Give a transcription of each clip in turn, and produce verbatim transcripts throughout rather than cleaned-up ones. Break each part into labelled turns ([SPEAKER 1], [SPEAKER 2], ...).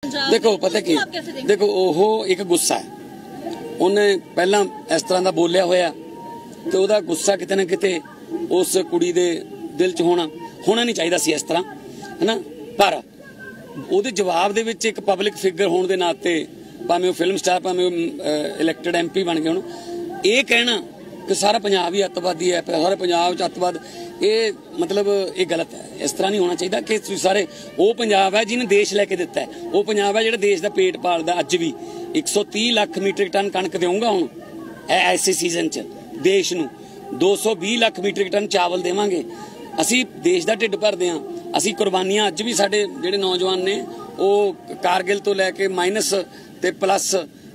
[SPEAKER 1] देखो पता की देखो ओह एक गुस्सा है उन्हें पहला इस तरह का बोलिया होया तो उहदा गुस्सा किते ना किते उस कुड़ी दे दिल च होना होना नहीं चाहिए सी इस तरह है ना। पर उहदे जवाब दे विच एक पब्लिक फिगर होने दे नाते भावें फिल्म स्टार भावें इलैक्टेड एम पी बन गए हुण ये कहना कि सारा पंजाब ही अतवादी है सारे पंजाब च अतवाद ये मतलब ये गलत है। इस तरह नहीं होना चाहिए कि सारे वो पंजाब है जिन्हें देश लैके दिता है वो पंजाब है जो देश का पेट पालदा अज भी एक सौ तीह लाख मीट्रिक टन कणक देऊंगा हुण ऐसे सीजन च देश नूं दो सौ बीह लाख मीट्रिक टन चावल देवांगे असी देश का ढिड भरदे हां। असी कुर्बानियां अज भी साडे जिहड़े नौजवान ने वो कारगिल तो लैके माइनस ते प्लस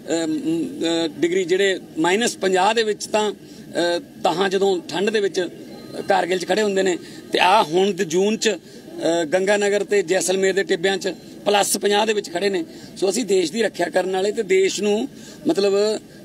[SPEAKER 1] डिग्री जिहड़े माइनस पंजाह दे विच तां ताहां जदों ठंड दे विच कारगिल च खड़े हुंदे ने ते आ हुण जून च गंगानगर ते जैसलमेर दे टिब्बियां च प्लस पंजाह दे विच खड़े ने। सो असीं देश दी रखिया करन वाले ते देश नूं मतलब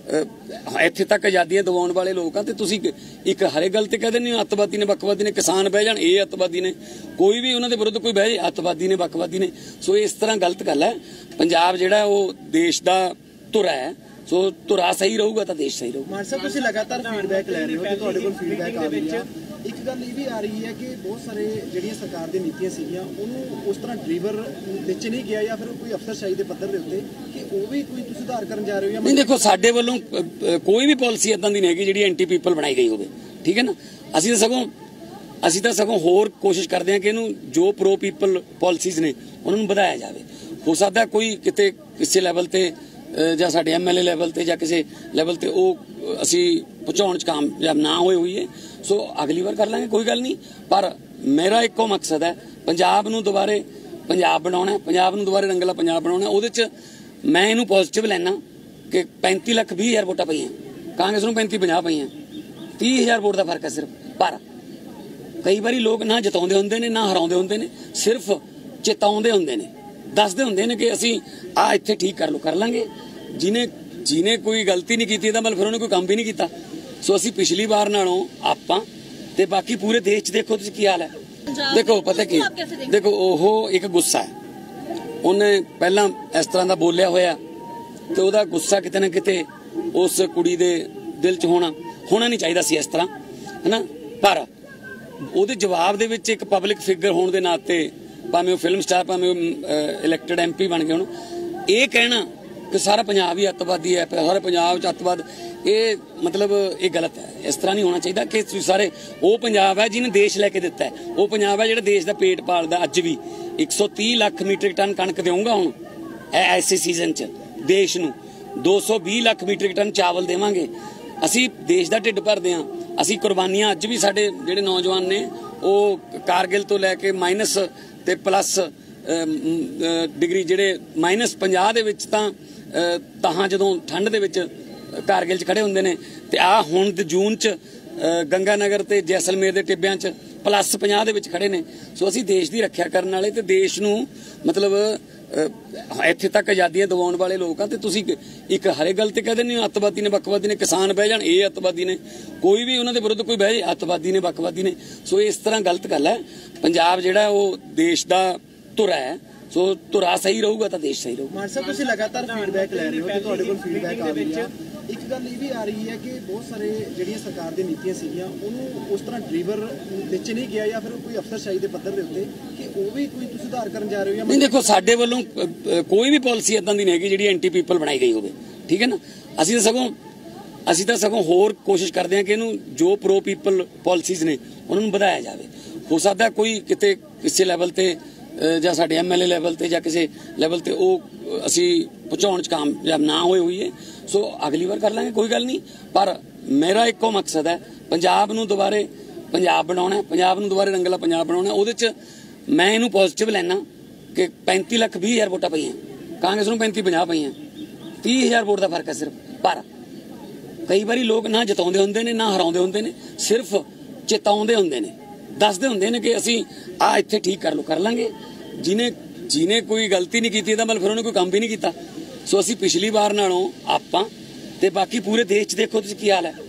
[SPEAKER 1] इत्थे तक आजादियां दिवाउण वाले लोक आ ते तुसीं एक हरे गल ते कह दिंदे हो अतवादी ने बकवादी ने किसान बह जाण ये अतवादी ने कोई भी उन्हां दे विरुद्ध कोई बह जाए अतवादी ने बकवादी ने। सो इस तरह गलत गल है। पंजाब जिहड़ा वो देश दा धुरा है सो धुरा सही रहूगा तो देश सही रहूगा।
[SPEAKER 2] मान साहब तुसीं लगातार फीडबैक लै रहे हो कि तुहाडे कोल फीडबैक आ रही है एक गल ये भी आ रही है कि बहुत सारे ਜਿਹੜੀਆਂ सरकार दी नीतियां सीगियां ਉਹਨੂੰ उस तरह ड्रीवर ਵਿੱਚ नहीं गया या फिर कोई अफसरशाही ਦੇ ਪੱਧਰ ਦੇ ਉੱਤੇ कि ਉਹ भी कोई ਤੁਸੀਂ ਸੁਧਾਰ ਕਰਨ ਜਾ ਰਹੇ ਹੋ।
[SPEAKER 1] नहीं देखो ਸਾਡੇ ਵੱਲੋਂ ਕੋਈ ਵੀ ਪਾਲਿਸੀ ਇਦਾਂ ਦੀ ਨਹੀਂ ਹੈਗੀ ਜਿਹੜੀ ਐਂਟੀ ਪੀਪਲ ਬਣਾਈ ਗਈ ਹੋਵੇ ਠੀਕ ਹੈ ਨਾ। ਅਸੀਂ ਤਾਂ ਸਗੋਂ ਅਸੀਂ ਤਾਂ ਸਗੋਂ ਹੋਰ ਕੋਸ਼ਿਸ਼ ਕਰਦੇ ਹਾਂ ਕਿ ਇਹਨੂੰ ਜੋ ਪ੍ਰੋ ਪੀਪਲ ਪਾਲਿਸੀਜ਼ ਨੇ ਉਹਨਾਂ ਨੂੰ ਵਧਾਇਆ ਜਾਵੇ। ਹੋ ਸਕਦਾ ਕੋਈ ਕਿਤੇ ਕਿਸੇ ਲੈਵਲ ਤੇ ਜਾਂ ਸਾਡੇ ਐਮ ਐਲ ਏ ਲੈਵਲ ਤੇ ਜਾਂ ਕਿਸੇ ਲੈਵਲ ਤੇ ਉਹ ਅਸੀਂ ਪਹੁੰਚਾਉਣ ਚ ਕਾਮਯਾਬ ਨਾ ਹੋਏ ਹੋਈ ਹੈ। ਸੋ ਅਗਲੀ ਵਾਰ ਕਰ ਲਾਂਗੇ ਕੋਈ ਗੱਲ ਨਹੀਂ। ਪਰ ਮੇਰਾ ਇੱਕੋ ਮਕਸਦ ਹੈ ਪੰਜਾਬ ਨੂੰ ਦੁਬਾਰੇ ਪੰਜਾਬ ਬਣਾਉਣਾ ਪੰਜਾਬ ਨੂੰ ਦੁਬਾਰੇ ਰੰਗਲਾ ਪੰਜਾਬ ਬਣਾਉਣਾ। ਉਹਦੇ ਚ ਮੈਂ ਇਹਨੂੰ ਪੋਜ਼ਿਟਿਵ ਲੈਣਾ ਕਿ ਪੈਂਤੀ ਲੱਖ ਵੀਹ ਹਜ਼ਾਰ ਵੋਟਾਂ ਪਈਆਂ ਕਾਂਗਰਸ ਨੂੰ ਪੈਂਤੀ ਪੰਜਾਹ ਪਈਆਂ ਤੀਹ ਹਜ਼ਾਰ ਵੋਟ ਦਾ ਫਰਕ ਹੈ ਸਿਰਫ। ਪਰ ਕਈ ਵਾਰੀ ਲੋਕ ਨਾ ਜਿਤਾਉਂਦੇ ਹੁੰਦੇ ਨੇ ਨਾ ਹਰਾਉਂਦੇ ਹੁੰਦੇ ਨੇ ਸਿਰਫ ਚੇਤਾਉਂਦੇ ਹੁੰਦੇ ਨੇ ਦੱਸਦੇ ਹੁੰਦੇ ਨੇ ਕਿ ਅਸੀਂ ਆ ਇੱਥੇ ਠੀਕ ਕਰ ਲਓ ਕਰ ਲਾਂਗੇ। ਜਿਹਨੇ ਜਿਹਨੇ ਕੋਈ ਗਲਤੀ ਨਹੀਂ ਕੀਤੀ ਇਹਦਾ ਮਤਲਬ ਫਿਰ ਉਹਨੇ ਕੋਈ ਕੰਮ ਵੀ ਨਹੀਂ ਕੀਤਾ। ਸੋ ਅਸੀਂ ਪਿਛਲੀ ਵਾਰ ਨਾਲੋਂ ਆਪਾਂ ਤੇ ਬਾਕੀ ਪੂਰੇ ਦੇਸ਼ 'ਚ ਦੇਖੋ ਤੁਸੀਂ ਕੀ ਹਾਲ ਹੈ। ਦੇਖੋ ਪਤਾ ਕੀ ਦੇਖੋ ਉਹ ਇੱਕ ਗੁੱਸਾ ਹੈ ਉਹਨੇ ਪਹਿਲਾਂ ਇਸ ਤਰ੍ਹਾਂ ਦਾ ਬੋਲਿਆ ਹੋਇਆ ਤੇ ਉਹਦਾ ਗੁੱਸਾ ਕਿਤੇ ਨਾ ਕਿਤੇ ਉਸ ਕੁੜੀ ਦੇ ਦਿਲ 'ਚ ਹੋਣਾ ਹੋਣਾ ਨਹੀਂ ਚਾਹੀਦਾ ਸੀ ਇਸ ਤਰ੍ਹਾਂ ਹੈ ਨਾ। ਪਰ ਉਹਦੇ ਜਵਾਬ ਦੇ ਵਿੱਚ ਇੱਕ ਪਬਲਿਕ ਫਿਗਰ ਹੋਣ ਦੇ ਨਾਤੇ ਭਾਵੇਂ ਉਹ ਫਿਲਮ ਸਟਾਰ ਭਾਵੇਂ ਇਲੈਕਟਡ ਐਮ ਪੀ ਬਣ ਗਏ ਹੁਣ ਇਹ ਕਹਿਣਾ कि सारा पंजाब ही अतवादी है सारे पंजाब च अतवाद ये मतलब ये गलत है। इस तरह नहीं होना चाहिए कि सारे वो पंजाब है जिन्हें देश लैके दिता है वो पंजाब है जो देश का पेट पालदा अज भी एक सौ तीह लाख मीट्रिक टन कणक देऊंगा हुण ऐसे सीजन च देश नूं दो सौ बीह लाख मीट्रिक टन चावल देवांगे असी देश का ढिड भरदे हां। असी कुर्बानियां अज भी साडे जिहड़े नौजवान ने वो कारगिल तो लैके माइनस ते प्लस डिग्री जिहड़े माइनस पंजाह दे विच तां ताहां जदों ठंड दे विच कारगिल च खड़े हुंदे ने ते आ हुण जून च गंगानगर ते जैसलमेर दे टिब्बियां च प्लस पंजाह दे विच खड़े ने। सो असीं देश दी रखिया करन वाले ते देश नूं मतलब इत्थे तक आजादियां दिवाउण वाले लोक आ ते तुसीं एक हरे गल ते कह दिंदे हो अतवादी ने बकवादी ने किसान बह जाण ये अतवादी ने कोई भी उन्हां दे विरुद्ध कोई बह जाए अतवादी ने बकवादी ने। सो इस तरह गलत गल है। पंजाब जिहड़ा वो देश दा धुरा है सो धुरा सही रहूगा तो देश सही रहूगा।
[SPEAKER 2] मान साहब तुसीं लगातार फीडबैक लै रहे हो कि तुहाडे कोल फीडबैक आ रही है एक गल ये भी आ रही है कि बहुत सारे ਜਿਹੜੀਆਂ सरकार दी नीतियां सीगियां ਉਹਨੂੰ उस तरह ड्रीवर ਵਿੱਚ नहीं गया या फिर कोई अफसरशाही ਦੇ ਪੱਧਰ ਦੇ ਉੱਤੇ कि ਉਹ भी कोई ਤੁਸੀਂ ਸੁਧਾਰ ਕਰਨ ਜਾ ਰਹੇ ਹੋ।
[SPEAKER 1] ਨਹੀਂ ਦੇਖੋ ਸਾਡੇ ਵੱਲੋਂ ਕੋਈ ਵੀ ਪਾਲਿਸੀ ਇਦਾਂ ਦੀ ਨਹੀਂ ਹੈਗੀ ਜਿਹੜੀ ਐਂਟੀ ਪੀਪਲ ਬਣਾਈ ਗਈ ਹੋਵੇ ਠੀਕ ਹੈ ਨਾ। ਅਸੀਂ ਤਾਂ ਸਗੋਂ ਅਸੀਂ ਤਾਂ ਸਗੋਂ ਹੋਰ ਕੋਸ਼ਿਸ਼ ਕਰਦੇ ਹਾਂ ਕਿ ਇਹਨੂੰ ਜੋ ਪ੍ਰੋ ਪੀਪਲ ਪਾਲਿਸੀਜ਼ ਨੇ ਉਹਨਾਂ ਨੂੰ ਵਧਾਇਆ ਜਾਵੇ। ਹੋ ਸਕਦਾ ਕੋਈ ਕਿਤੇ ਕਿਸੇ ਲੈਵਲ ਤੇ ਜਾਂ ਸਾਡੇ ਐਮ ਐਲ ਏ ਲੈਵਲ ਤੇ ਜਾਂ ਕਿਸੇ ਲੈਵਲ ਤੇ ਉਹ ਅਸੀਂ ਪਹੁੰਚਾਉਣ ਚ ਕਾਮਯਾਬ ਨਾ ਹੋਏ ਹੋਈ ਹੈ। ਸੋ ਅਗਲੀ ਵਾਰ ਕਰ ਲਾਂਗੇ ਕੋਈ ਗੱਲ ਨਹੀਂ। ਪਰ ਮੇਰਾ ਇੱਕੋ ਮਕਸਦ ਹੈ ਪੰਜਾਬ ਨੂੰ ਦੁਬਾਰੇ ਪੰਜਾਬ ਬਣਾਉਣਾ ਪੰਜਾਬ ਨੂੰ ਦੁਬਾਰੇ ਰੰਗਲਾ ਪੰਜਾਬ ਬਣਾਉਣਾ। ਉਹਦੇ ਚ ਮੈਂ ਇਹਨੂੰ ਪੋਜ਼ਿਟਿਵ ਲੈਣਾ ਕਿ ਪੈਂਤੀ ਲੱਖ ਵੀਹ ਹਜ਼ਾਰ ਵੋਟਾਂ ਪਈਆਂ ਕਾਂਗਰਸ ਨੂੰ ਪੈਂਤੀ ਪੰਜਾਹ ਪਈਆਂ ਤੀਹ ਹਜ਼ਾਰ ਵੋਟ ਦਾ ਫਰਕ ਹੈ ਸਿਰਫ। ਪਰ ਕਈ ਵਾਰੀ ਲੋਕ ਨਾ ਜਿਤਾਉਂਦੇ ਹੁੰਦੇ ਨੇ ਨਾ ਹਰਾਉਂਦੇ ਹੁੰਦੇ ਨੇ ਸਿਰਫ ਚੇਤਾਉਂਦੇ ਹੁੰਦੇ ਨੇ ਦੱਸਦੇ ਹੁੰਦੇ ਨੇ ਕਿ ਅਸੀਂ ਆ ਇੱਥੇ ਠੀਕ ਕਰ ਲਓ ਕਰ ਲਾਂਗੇ। ਜਿਹਨੇ ਜਿਹਨੇ ਕੋਈ ਗਲਤੀ ਨਹੀਂ ਕੀਤੀ ਇਹਦਾ ਮਤਲਬ ਫਿਰ ਉਹਨੇ ਕੋਈ ਕੰਮ ਵੀ ਨਹੀਂ ਕੀਤਾ। ਸੋ ਅਸੀਂ ਪਿਛਲੀ ਵਾਰ ਨਾਲੋਂ ਆਪਾਂ ਤੇ ਬਾਕੀ ਪੂਰੇ ਦੇਸ਼ 'ਚ ਦੇਖੋ ਤੁਸੀਂ ਕੀ ਹਾਲ ਹੈ।